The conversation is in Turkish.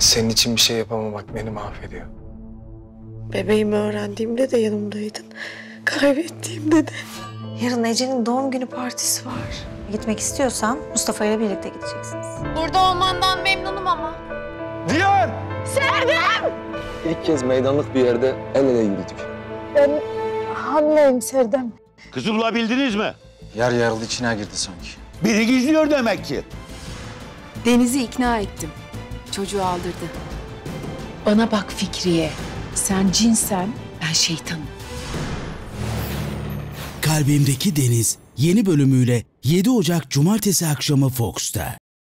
Senin için bir şey yapamamak beni mahvediyor. Bebeğimi öğrendiğimde de yanımdaydın. Kaybettiğimde de. Yarın Ece'nin doğum günü partisi var. Gitmek istiyorsan Mustafa ile birlikte gideceksiniz. Burada olmandan memnunum ama. Diyan! İlk kez meydanlık bir yerde el ele yürüdük. Hamleyim Serdem. Kızı bulabildiniz mi? Yer yarıldı içine girdi sanki. Biri gizliyor demek ki. Deniz'i ikna ettim. Çocuğu aldırdı. Bana bak Fikriye. Sen cinsen, ben şeytanım. Kalbimdeki Deniz yeni bölümüyle 7 Ocak Cumartesi akşamı Fox'ta.